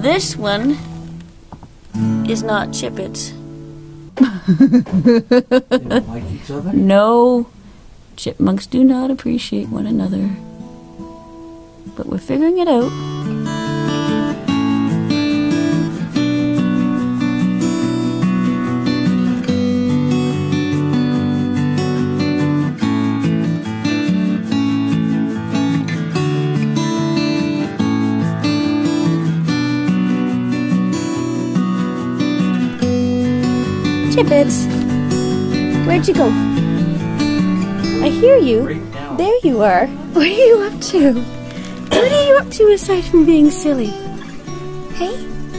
This one is not Chippets. They don't like each other? No, chipmunks do not appreciate one another. But we're figuring it out. Chippets, where'd you go? I hear you. There you are. What are you up to? What are you up to aside from being silly? Hey?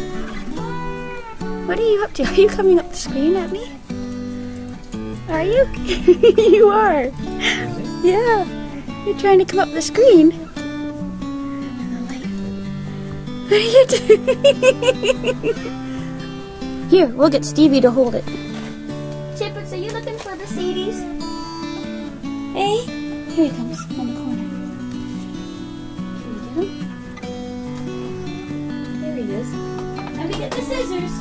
What are you up to? Are you coming up the screen at me? Are you? You are. Yeah. You're trying to come up the screen. And I'm like, what are you doing? Here, we'll get Stevie to hold it. Chippets, are you looking for the seedies? Hey? Here he comes, on the corner. Can we get him? There he is. Let me get the scissors.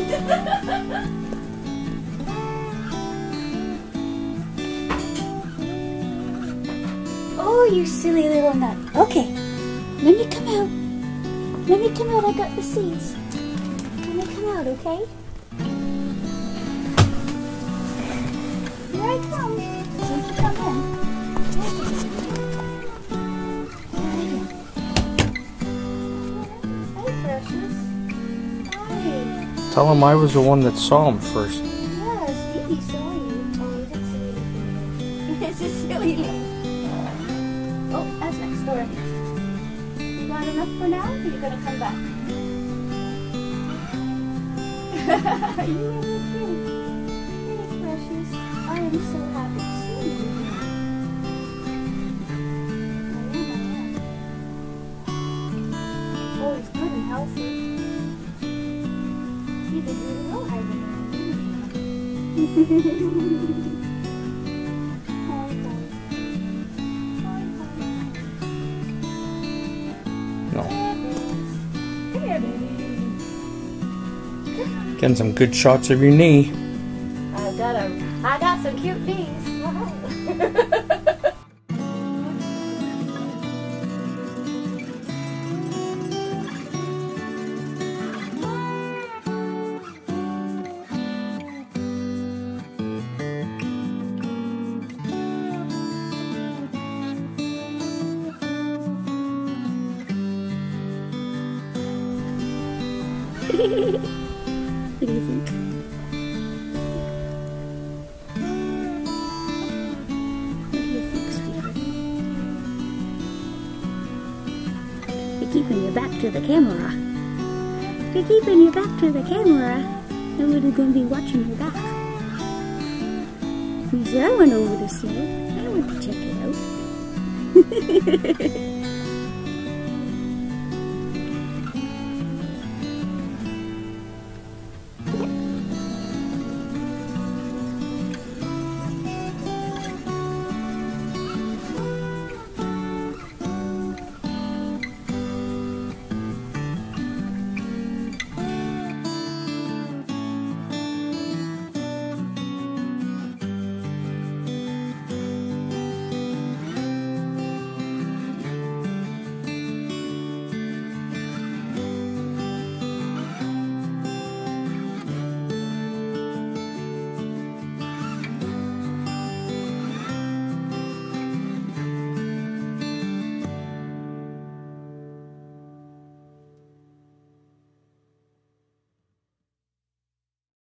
Oh, you silly little nut. Okay, let me come out. Let me come out, I got the seeds. Let me come out, okay? Here I come. Don't you come in. Hi, precious. Hi. Tell him I was the one that saw him first. Yeah, Stevie saw you. Oh, he's a silly little. It's a silly little. Oh, that's next door. You got enough for now? Or are you gonna come back? You are okay. Hey, precious. I am so happy to see you. Oh, he's good and healthy. He did really well hibernating, didn't he? No. There, baby. Getting some good shots of your knee. I got some cute knees. What do you think? You're keeping your back to the camera. You're keeping your back to the camera. Nobody's going to be watching your back. You said I went over to see it. I went to check it out.